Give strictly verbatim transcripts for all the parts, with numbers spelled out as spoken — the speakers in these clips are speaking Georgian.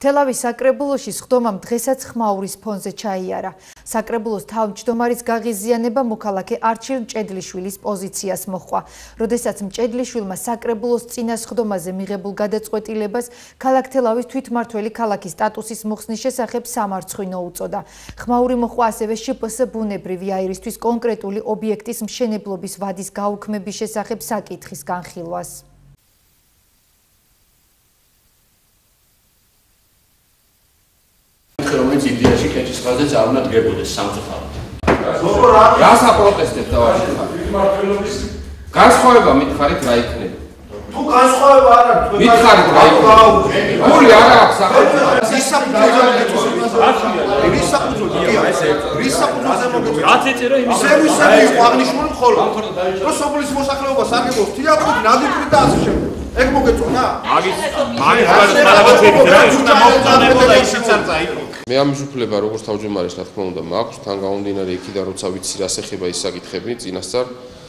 თელავის საკრებულოში სხდომამ დღესაც ხმაურის ფონზე ჩაიარა. საკრებულოს თავმჯდომარის გაღიზიანება მოქალაქე არჩილ მჭედლიშვილის პოზიციას მოჰყვა. როდესაც მჭედლიშვილმა საკრებულოს წინა სხდომაზე მიღებულ გადაწყვეტილებას ქალაქ თელავის თვითმმართველი ქალაქის სტატუსის მოხსნის შესახებ სამარცხვინო უწოდა. ხმაური მოჰყვა ასევე შპს ბუნებრივი აირისთვის კონკრეტული ობიექტის მშენებლობის ვადის გაუქმების შესახებ საკითხის განხილვას. რომელიც იდეაში კეჭის ხაზზე წარმოადგენდეს სამწუხაროდ. რა საპროტესტებთ დავაში? განსხვავება მითხარით რა იქნება? თუ განსხვავება არ აქვს, მითხარით რა იქნება? გული არ აქვს სახელმწიფო. ის საფუძველზე მოგეწონა. ის საფუძველზე ის საფუძველზე მოგეწონა. რაც ეწერა იმის სერვისები იყო აღნიშნული ხოლმე. რომ სოფლის მოსახლეობა სარგებლობს თეატრით, ნადირით და ასე შემდეგ. ეგ მოგეწონა? მაგის მაგის გადაწყვეტილება შეგვიძლია უნდა მოხდანებოდა ისიც არ წაიყო. მე ამის უფლება როგორც თავმჯდომარეს რა თქმა უნდა მაქვს, თან გამომდინარე იქიდან როცა ვიცი რას ეხება ის საკითხები წინასწარ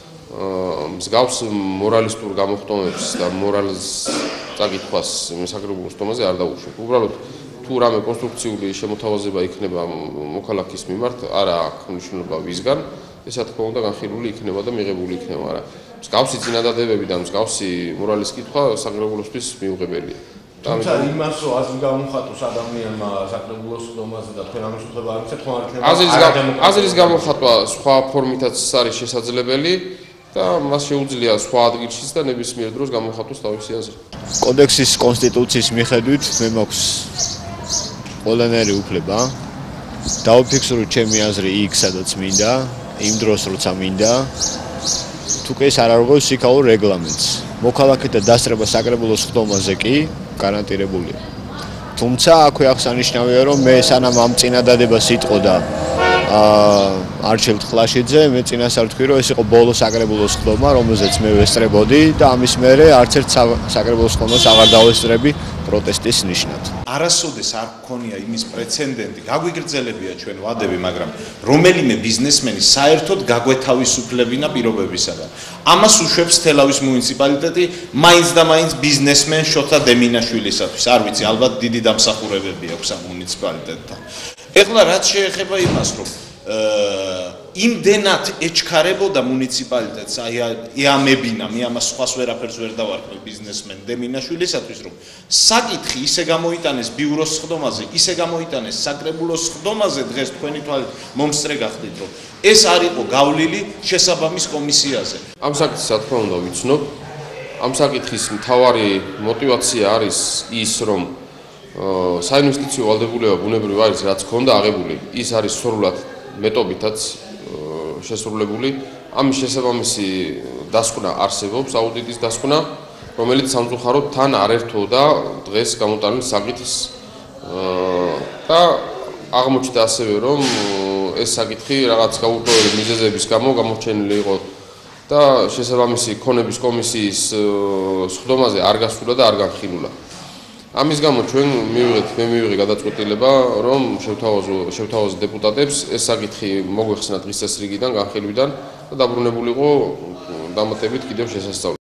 მსგავს მორალისტურ გამოხტომებს და მორალს წაკითხვას საკრებულოს სხდომაზე არ დავუშვებ. უბრალოდ თუ რამე კონსტრუქციული შემოთავაზება იქნება მოქალაქის მიმართ, არა აქვს მნიშვნელობა ვისგან, ეს რა თქმა უნდა განხილული იქნება და მიღებული იქნება, მაგრამ მსგავსი წინადადებები და მსგავსი მორალის კითხვა საკრებულოსთვის მიუღებელია. თუმცა იმას რომ აზრი გამოხატოს ადამიანმა საკრებულოს სხდომაზე და თქვენ ამის უხება არ მიცეთ, ხომ არ იქნება აზრის გამოხატვა სხვა ფორმითაც არის შესაძლებელი და მას შეუძლია სხვა ადგილშიც და ნებისმიერ დროს გამოხატოს თავისი აზრი. კოდექსის კონსტიტუციის მიხედვით მე მაქვს ყველანაირი უფლება დავფიქსირო ჩემი აზრი იქ სადაც მინდა, იმ დროს როცა მინდა. თუ კი ეს არ არგოს იქაურ რეგლამენტს. მოქალაქეთა დასწრება საკრებულოს სხდომაზე კი გარანტირებულია. თუმცა აქვე აღსანიშნავია რომ მე სანამ ამ წინადადებას იტყოდა არჩილ ხლაშიძე, მე წინასწარ ვთქვი რომ ეს იყო ბოლო საკრებულოს სხდომა, რომელზეც მე ვესწრებოდი და ამის მერე არც ერთ საკრებულოს სხდომას აღარ დავესწრები პროტესტის ნიშნად. არასოდეს არ გქონია იმის პრეცედენტი, გაგვიგრძელებია ჩვენ ვადები, მაგრამ რომელიმე ბიზნესმენი საერთოდ გაგვეთავისუფლებინა პირობებისაგან. ამას უშვებს თელავის მუნიციპალიტეტი მაინც და მაინც ბიზნესმენ შოთა დემინაშვილისათვის. არ ვიცი, ალბათ დიდი დამსახურებები აქვს ამ მუნიციპალიტეტთან. ეხლა რაც შეეხება იმას, რომ იმდენად ეჩქარებოდა მუნიციპალიტეტს, აი ეამებინა, მე ამას სხვას ვერაფერს ვერ დავარქმევ ბიზნესმენ დემინაშვილისათვის, რომ საკითხი ისე გამოიტანეს ბიუროს სხდომაზე, ისე გამოიტანეს საკრებულოს სხდომაზე, დღეს თქვენი თვალით მომსწრე გახდით, რომ ეს არ იყო გავლილი შესაბამის კომისიაზე. ამ საკითხს რა თქმა უნდა ვიცნობ. ამ საკითხის მთავარი мотивация არის ის, რომ საინვესტიციო ვალდებულება ბუნებრივი არის, რაც ქონდა აღებული, ის არის სრულად მეტობითაც შესრულებული. ამის შესაბამისი დასკვნა არსებობს, აუდიტის დასკვნა, რომელიც სამწუხაროდ თან არ ერთვოდა დღეს გამოტანილ საკითხს და აღმოჩნდა ასევე, რომ ეს საკითხი რაღაც გაურკვეველი მიზეზების გამო გამოჩენილი იყო და შესაბამისი ქონების კომისიის სხდომაზე არ გასულა და არ განხილულა. ამის გამო ჩვენ მივიღეთ, მე მივიღე გადაწყვეტილება, რომ შევთავაზო დეპუტატებს ეს საკითხი მოგვეხსნათ დღის წესრიგიდან, განხილვიდან და დაბრუნებულიყო დამატებით კიდევ შესასწავლად.